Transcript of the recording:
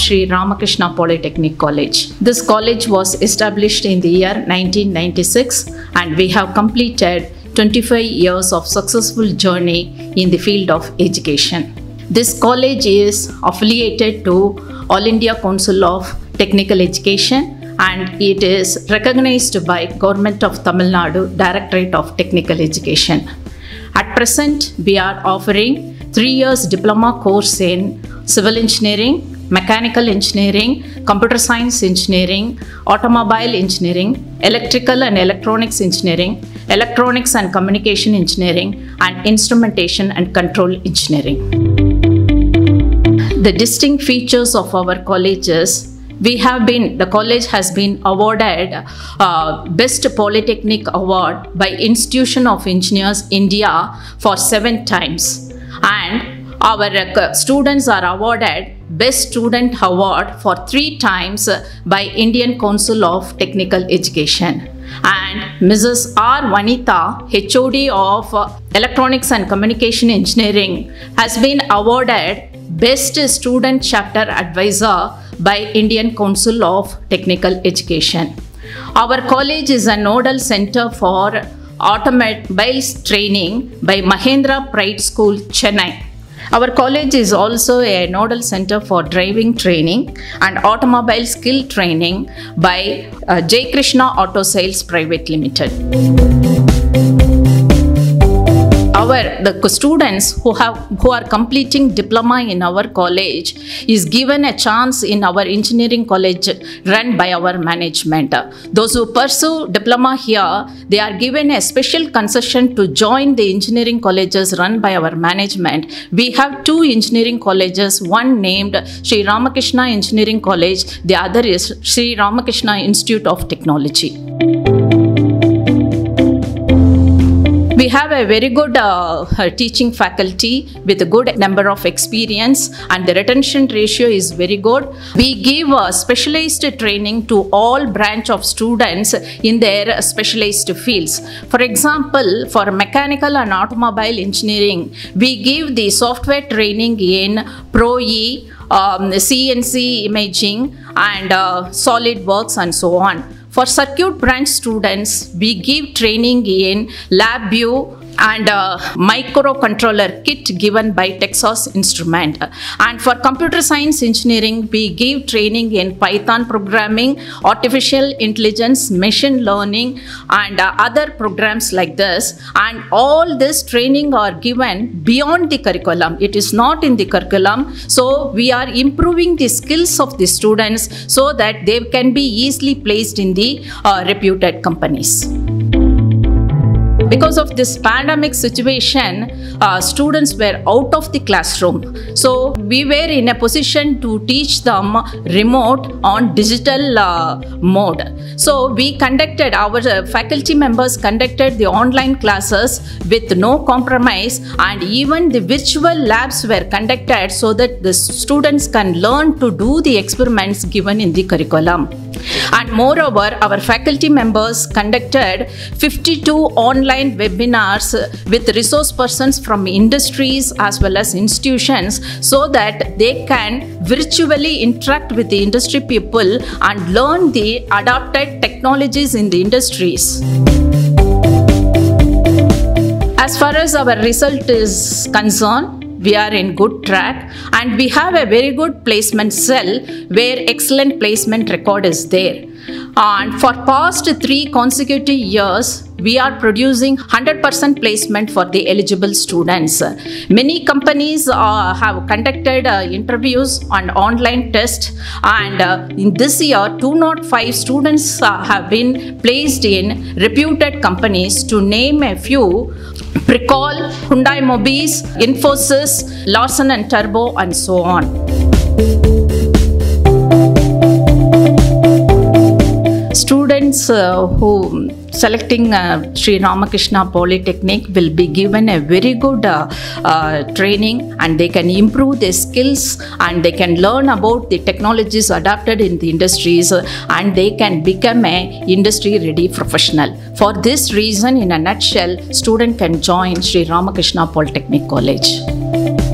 Sri Ramakrishna Polytechnic College. This college was established in the year 1996 and we have completed 25 years of successful journey in the field of education. This college is affiliated to All India Council of Technical Education and it is recognized by Government of Tamil Nadu Directorate of Technical Education. At present, we are offering 3 years diploma course in civil engineering, mechanical engineering, computer science engineering, automobile engineering, electrical and electronics engineering, electronics and communication engineering, and instrumentation and control engineering. The distinct features of our colleges, the college has been awarded Best Polytechnic Award by Institution of Engineers India for 7 times. And our students are awarded Best Student Award for 3 times by Indian Council of Technical Education. And Mrs. R. Vanitha, HOD of Electronics and Communication Engineering, has been awarded Best Student Chapter Advisor by Indian Council of Technical Education. Our college is a nodal center for automobiles training by Mahendra Pride School, Chennai. Our college is also a nodal center for driving training and automobile skill training by J. Krishna Auto Sales Private Limited. The students who are completing diploma in our college is given a chance in our engineering college run by our management. Those who pursue diploma here, they are given a special concession to join the engineering colleges run by our management. We have 2 engineering colleges, one named Sri Ramakrishna Engineering College, the other is Sri Ramakrishna Institute of Technology. We have a very good teaching faculty with a good number of experience and the retention ratio is very good. We give specialized training to all branch of students in their specialized fields. For example, for mechanical and automobile engineering, we give the software training in Pro-E, CNC imaging and SolidWorks and so on. For circuit branch students, we give training in LabVIEW and microcontroller kit given by Texas Instrument. And for computer science engineering, we give training in Python programming, artificial intelligence, machine learning, and other programs like this. And all this training are given beyond the curriculum. It is not in the curriculum. So we are improving the skills of the students so that they can be easily placed in the reputed companies. Because of this pandemic situation, students were out of the classroom. So we were in a position to teach them remote on digital mode. So we conducted, our faculty members conducted the online classes with no compromise, and even the virtual labs were conducted so that the students can learn to do the experiments given in the curriculum. And moreover, our faculty members conducted 52 online webinars with resource persons from industries as well as institutions so that they can virtually interact with the industry people and learn the adapted technologies in the industries. As far as our result is concerned, we are in good track and we have a very good placement cell where excellent placement record is there. And for past 3 consecutive years, we are producing 100% placement for the eligible students. Many companies have conducted interviews and online tests, and in this year 205 students have been placed in reputed companies. To name a few: Pricol, Hyundai Mobis, Infosys, Larsen & Turbo, and so on. Students who selecting Sri Ramakrishna Polytechnic will be given a very good training, and they can improve their skills and they can learn about the technologies adapted in the industries, and they can become a industry ready professional. For this reason, in a nutshell, student can join Sri Ramakrishna Polytechnic College.